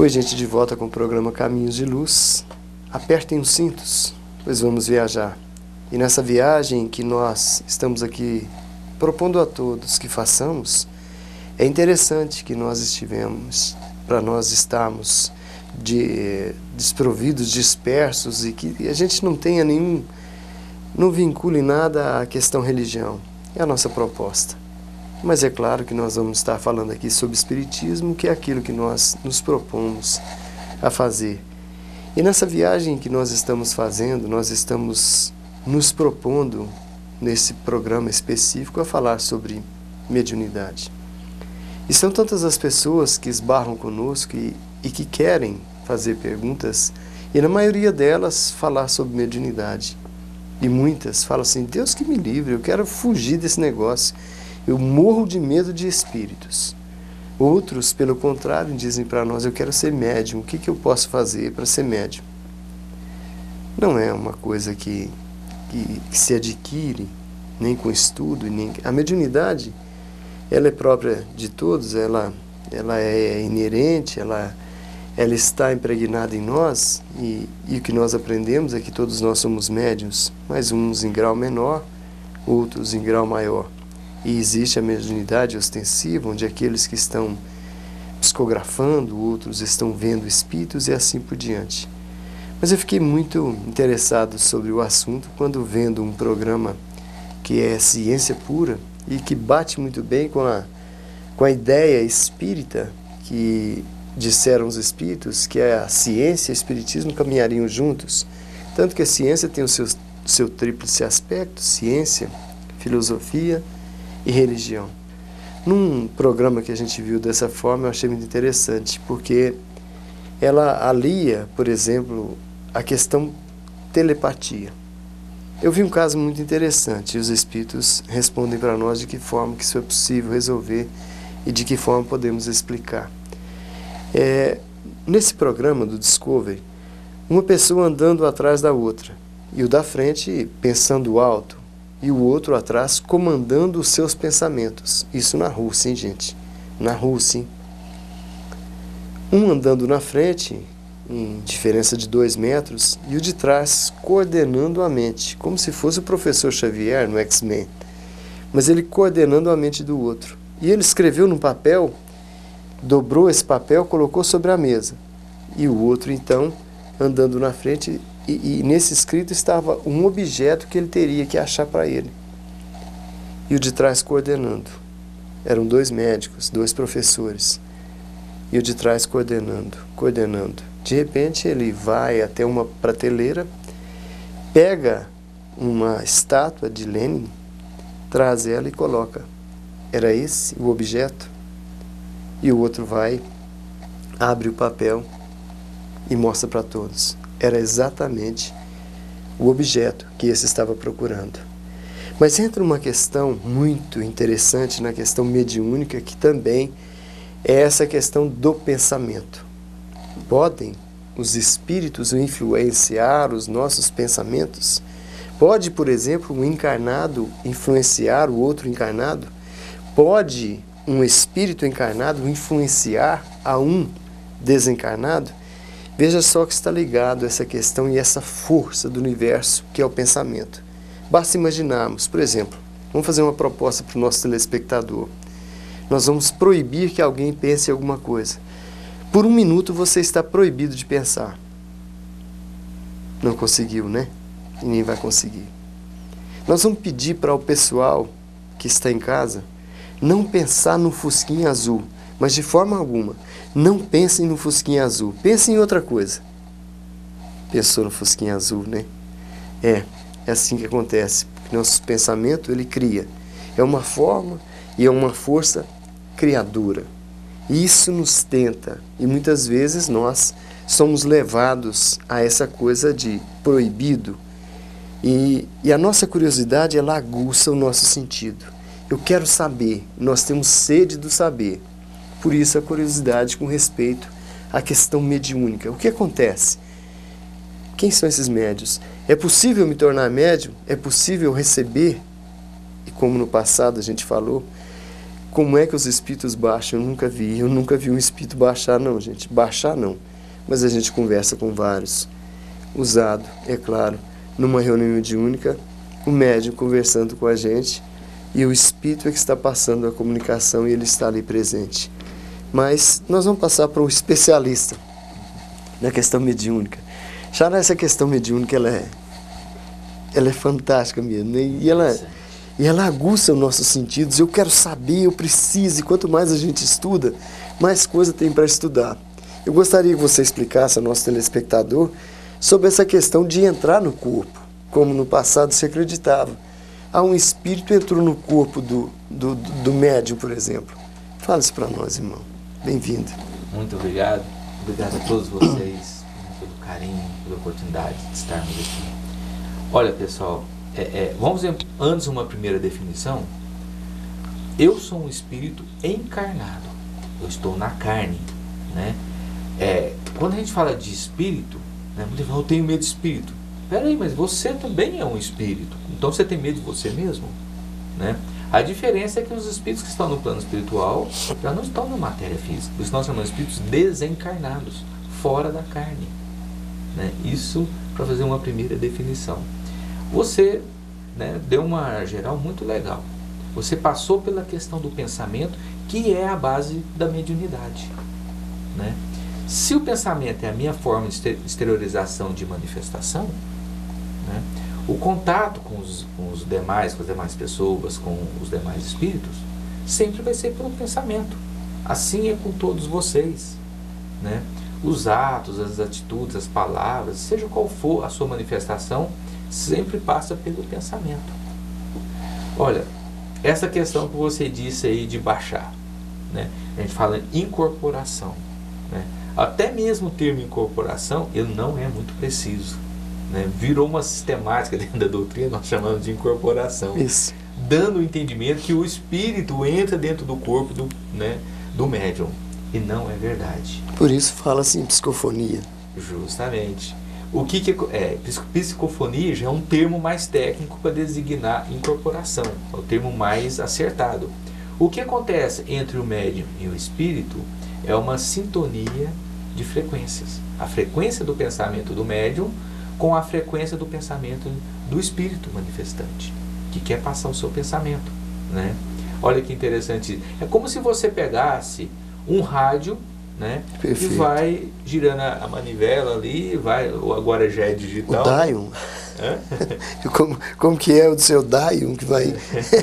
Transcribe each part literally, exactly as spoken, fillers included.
Oi, gente, de volta com o programa Caminhos de Luz. Apertem os cintos, pois vamos viajar. E nessa viagem que nós estamos aqui propondo a todos que façamos, é interessante que nós estivemos, para nós estarmos de, desprovidos, dispersos, e que a gente não tenha nenhum, não vincule nada à questão religião. É a nossa proposta. Mas é claro que nós vamos estar falando aqui sobre espiritismo, que é aquilo que nós nos propomos a fazer. E nessa viagem que nós estamos fazendo, nós estamos nos propondo, nesse programa específico, a falar sobre mediunidade. E são tantas as pessoas que esbarram conosco e, e que querem fazer perguntas, e na maioria delas falar sobre mediunidade. E muitas falam assim: Deus que me livre, eu quero fugir desse negócio. Eu morro de medo de espíritos. Outros, pelo contrário, dizem para nós: eu quero ser médium, o que, que eu posso fazer para ser médium? Não é uma coisa que, que, que se adquire, nem com estudo. Nem... A mediunidade, ela é própria de todos, ela, ela é inerente, ela, ela está impregnada em nós, e, e o que nós aprendemos é que todos nós somos médiuns, mas uns em grau menor, outros em grau maior. E existe a mediunidade ostensiva, onde aqueles que estão psicografando, outros estão vendo espíritos e assim por diante. Mas eu fiquei muito interessado sobre o assunto quando vendo um programa que é ciência pura e que bate muito bem com a, com a ideia espírita que disseram os espíritos, que a ciência e o espiritismo caminhariam juntos. Tanto que a ciência tem o seu, seu tríplice aspecto: ciência, filosofia e religião. Num programa que a gente viu dessa forma, eu achei muito interessante, porque ela alia, por exemplo, a questão telepatia. Eu vi um caso muito interessante, e os espíritos respondem para nós de que forma que isso é possível resolver e de que forma podemos explicar. É, nesse programa do Discovery, uma pessoa andando atrás da outra, e o da frente pensando alto, e o outro atrás comandando os seus pensamentos. Isso na Rússia, hein, gente? Na Rússia, hein? Um andando na frente, em diferença de dois metros, e o de trás coordenando a mente, como se fosse o professor Xavier no X-Men, mas ele coordenando a mente do outro. E ele escreveu num papel, dobrou esse papel, colocou sobre a mesa. E o outro, então, andando na frente. E, e nesse escrito estava um objeto que ele teria que achar para ele. E o de trás coordenando. Eram dois médicos, dois professores. E o de trás coordenando, coordenando. De repente ele vai até uma prateleira, pega uma estátua de Lenin, traz ela e coloca. Era esse o objeto? E o outro vai, abre o papel e mostra para todos. Era exatamente o objeto que esse estava procurando. Mas entra uma questão muito interessante na questão mediúnica, que também é essa questão do pensamento. Podem os espíritos influenciar os nossos pensamentos? Pode, por exemplo, um encarnado influenciar o outro encarnado? Pode um espírito encarnado influenciar a um desencarnado? Veja só que está ligado essa questão e essa força do universo que é o pensamento. Basta imaginarmos, por exemplo, vamos fazer uma proposta para o nosso telespectador. Nós vamos proibir que alguém pense em alguma coisa. Por um minuto você está proibido de pensar. Não conseguiu, né? E nem vai conseguir. Nós vamos pedir para o pessoal que está em casa não pensar no fusquinha azul, mas de forma alguma. Não pensem no fusquinha azul. Pensem em outra coisa. Pensou no fusquinha azul, né? É, é assim que acontece. Nosso pensamento, ele cria. É uma forma e é uma força criadora. Isso nos tenta. E muitas vezes nós somos levados a essa coisa de proibido. E, e a nossa curiosidade, ela aguça o nosso sentido. Eu quero saber. Nós temos sede do saber. Por isso a curiosidade com respeito à questão mediúnica. O que acontece? Quem são esses médios? É possível me tornar médium? É possível receber? E como no passado a gente falou, como é que os espíritos baixam, eu nunca vi. Eu nunca vi um espírito baixar, não, gente. Baixar, não. Mas a gente conversa com vários. Usado, é claro, numa reunião mediúnica, o médium conversando com a gente e o espírito é que está passando a comunicação e ele está ali presente. Mas nós vamos passar para o especialista na questão mediúnica. Já nessa questão mediúnica, ela é, ela é fantástica mesmo, né? E ela, e ela aguça os nossos sentidos. Eu quero saber, eu preciso, e quanto mais a gente estuda, mais coisa tem para estudar. Eu gostaria que você explicasse ao nosso telespectador sobre essa questão de entrar no corpo, como no passado se acreditava. Ah, um espírito entrou no corpo do, do, do médium, por exemplo. Fala isso para nós, irmão. Bem-vindo. Muito obrigado. Obrigado a todos vocês pelo carinho, pela oportunidade de estarmos aqui. Olha, pessoal, é, é, vamos ver antes uma primeira definição. Eu sou um espírito encarnado. Eu estou na carne, né? É, quando a gente fala de espírito, né, eu tenho medo de espírito. Peraí, mas você também é um espírito. Então você tem medo de você mesmo? Né? A diferença é que os espíritos que estão no plano espiritual já não estão na matéria física. Por isso nós chamamos de espíritos desencarnados, fora da carne. Né? Isso para fazer uma primeira definição. Você, né, deu uma geral muito legal. Você passou pela questão do pensamento, que é a base da mediunidade. Né? Se o pensamento é a minha forma de exteriorização de manifestação, né, o contato com os, com os demais, com as demais pessoas, com os demais espíritos, sempre vai ser pelo pensamento. Assim é com todos vocês. Né? Os atos, as atitudes, as palavras, seja qual for a sua manifestação, sempre passa pelo pensamento. Olha, essa questão que você disse aí de baixar, né? A gente fala em incorporação, né? Até mesmo o termo incorporação, ele não é muito preciso, né? Virou uma sistemática dentro da doutrina, nós chamamos de incorporação. Isso. Dando o entendimento que o espírito entra dentro do corpo do, né, do médium. E não é verdade. Por isso fala-se em psicofonia. Justamente. O que, que é? Psicofonia já é um termo mais técnico para designar incorporação. É o termo mais acertado. O que acontece entre o médium e o espírito é uma sintonia de frequências. A frequência do pensamento do médium com a frequência do pensamento do espírito manifestante, que quer passar o seu pensamento. Né? Olha que interessante. É como se você pegasse um rádio, né, e vai girando a manivela ali, vai, ou agora já é digital. O Dion. como, como que é o do seu Dion, que vai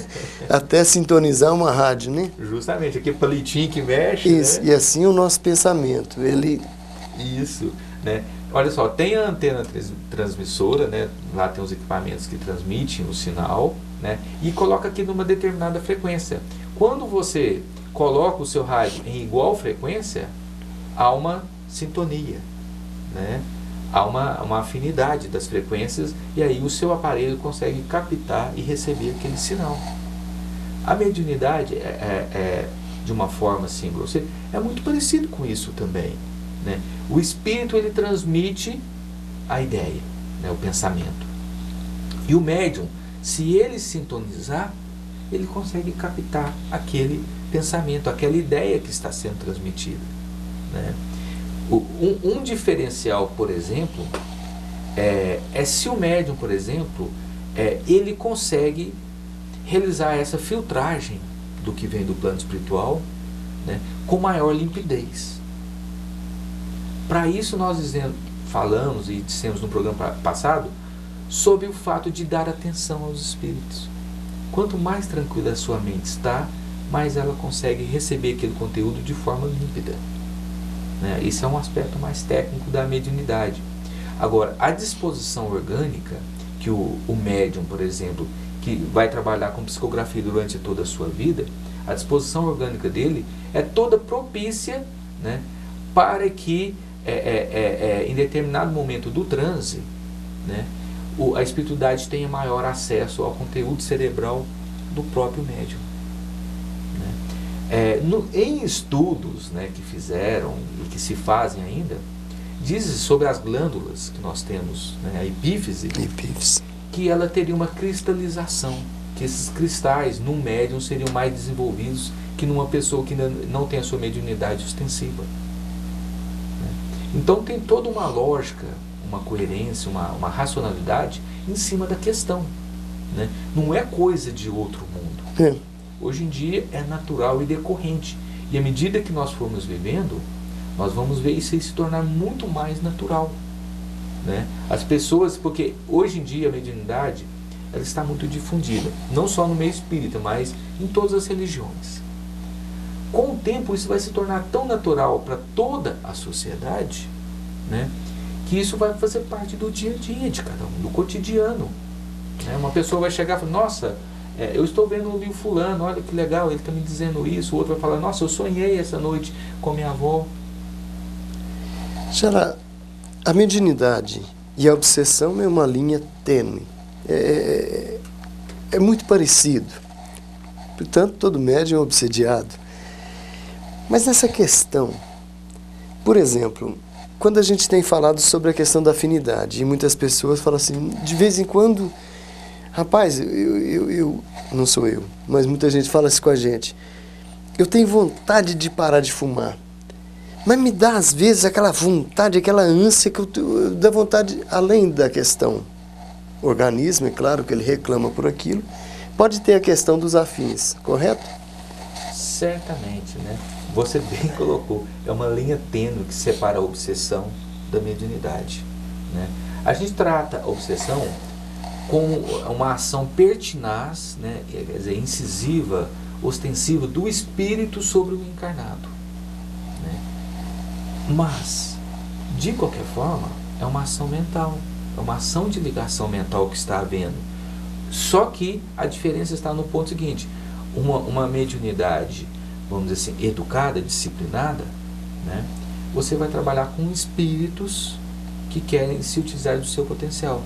até sintonizar uma rádio, né? Justamente, aquele palitinho que mexe. Isso, né? E assim o nosso pensamento, ele... Isso, né? Olha só, tem a antena trans, transmissora, né? Lá tem os equipamentos que transmitem o sinal, né? E coloca aqui numa determinada frequência. Quando você coloca o seu rádio em igual frequência, há uma sintonia, né? Há uma, uma afinidade das frequências e aí o seu aparelho consegue captar e receber aquele sinal. A mediunidade, é, é, é, de uma forma assim, grosseira, é muito parecido com isso também. Né? O espírito, ele transmite a ideia, né? O pensamento. E o médium, se ele sintonizar, ele consegue captar aquele pensamento, aquela ideia que está sendo transmitida. Né? Um, um diferencial, por exemplo, é, é se o médium, por exemplo, é, ele consegue realizar essa filtragem do que vem do plano espiritual, né, com maior limpidez. Para isso nós dizendo, falamos e dissemos no programa passado sobre o fato de dar atenção aos espíritos. Quanto mais tranquila a sua mente está, mais ela consegue receber aquele conteúdo de forma límpida. Né? Isso é um aspecto mais técnico da mediunidade. Agora, a disposição orgânica, que o, o médium, por exemplo, que vai trabalhar com psicografia durante toda a sua vida, a disposição orgânica dele é toda propícia, né, para que é, é, é, em determinado momento do transe, né, o, a espiritualidade tenha maior acesso ao conteúdo cerebral do próprio médium. Né. É, no, em estudos, né, que fizeram e que se fazem ainda, diz sobre as glândulas que nós temos, né, a epífise, Epífise, que ela teria uma cristalização, que esses cristais num médium seriam mais desenvolvidos que numa pessoa que ainda não tem a sua mediunidade ostensiva. Então tem toda uma lógica, uma coerência, uma, uma racionalidade em cima da questão, né? Não é coisa de outro mundo. É. Hoje em dia é natural e decorrente. E à medida que nós formos vivendo, nós vamos ver isso aí se tornar muito mais natural, né? As pessoas, porque hoje em dia a mediunidade ela está muito difundida, não só no meio espírita, mas em todas as religiões. Com o tempo isso vai se tornar tão natural para toda a sociedade, né, que isso vai fazer parte do dia a dia de cada um, do cotidiano, né? Uma pessoa vai chegar e falar, nossa, é, eu estou vendo o fulano, olha que legal, ele está me dizendo isso. O outro vai falar, nossa, eu sonhei essa noite com minha avó. Xará, a mediunidade e a obsessão é uma linha tênue. É, é, é muito parecido. Portanto, todo médium é obsediado. Mas nessa questão, por exemplo, quando a gente tem falado sobre a questão da afinidade, e muitas pessoas falam assim, de vez em quando, rapaz, eu, eu, eu não sou eu, mas muita gente fala assim com a gente, eu tenho vontade de parar de fumar, mas me dá às vezes aquela vontade, aquela ânsia que eu, eu dá vontade, além da questão organismo, é claro que ele reclama por aquilo, pode ter a questão dos afins, correto? Certamente, né? Você bem colocou, é uma linha tênue que separa a obsessão da mediunidade, né? A gente trata a obsessão como uma ação pertinaz, né? Quer dizer, incisiva, ostensiva do espírito sobre o encarnado, né? Mas, de qualquer forma, é uma ação mental, é uma ação de ligação mental que está havendo. Só que a diferença está no ponto seguinte, uma, uma mediunidade, vamos dizer assim, educada, disciplinada, né? Você vai trabalhar com espíritos que querem se utilizar do seu potencial.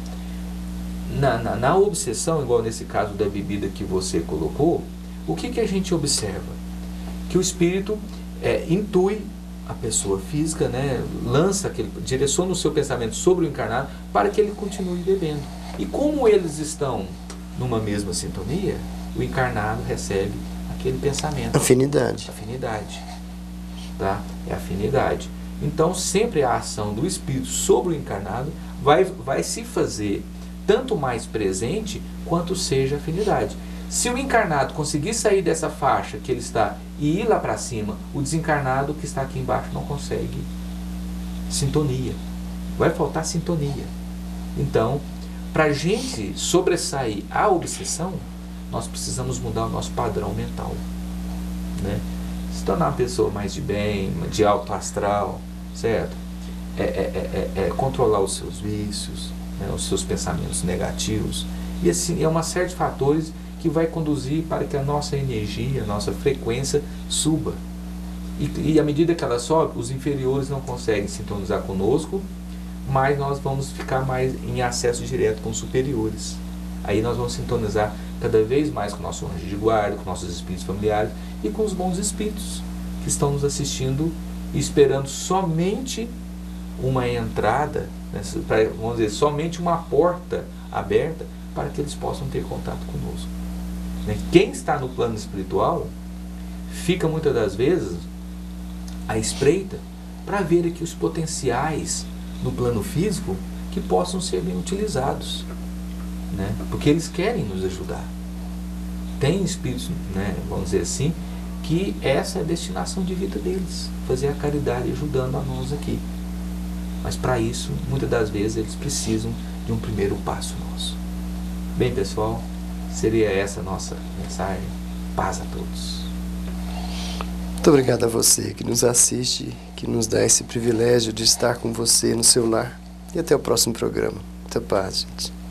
Na, na, na obsessão, igual nesse caso da bebida que você colocou, o que, que a gente observa? Que o espírito é, intui a pessoa física, né? Lança aquele, direciona o seu pensamento sobre o encarnado para que ele continue bebendo. E como eles estão numa mesma sintonia, o encarnado recebe aquele pensamento. Afinidade. Afinidade. Tá? É afinidade. Então, sempre a ação do espírito sobre o encarnado vai, vai se fazer tanto mais presente quanto seja afinidade. Se o encarnado conseguir sair dessa faixa que ele está e ir lá para cima, o desencarnado que está aqui embaixo não consegue sintonia. Vai faltar sintonia. Então, para a gente sobressair a obsessão, nós precisamos mudar o nosso padrão mental, né? Se tornar uma pessoa mais de bem, de alto astral, certo? É, é, é, é controlar os seus vícios, né? Os seus pensamentos negativos. E assim, é uma série de fatores que vai conduzir para que a nossa energia, a nossa frequência suba. E, e à medida que ela sobe, os inferiores não conseguem sintonizar conosco, mas nós vamos ficar mais em acesso direto com os superiores. Aí nós vamos sintonizar cada vez mais com o nosso anjo de guarda, com nossos espíritos familiares e com os bons espíritos que estão nos assistindo e esperando somente uma entrada, né, pra, vamos dizer, somente uma porta aberta para que eles possam ter contato conosco. Né? Quem está no plano espiritual fica muitas das vezes à espreita para ver aqui os potenciais no plano físico que possam ser bem utilizados, né? Porque eles querem nos ajudar. Tem espíritos, né, vamos dizer assim, que essa é a destinação de vida deles, fazer a caridade ajudando a nós aqui. Mas para isso, muitas das vezes, eles precisam de um primeiro passo nosso. Bem, pessoal, seria essa a nossa mensagem. Paz a todos. Muito obrigado a você que nos assiste, que nos dá esse privilégio de estar com você no seu lar. E até o próximo programa. Muita paz, gente.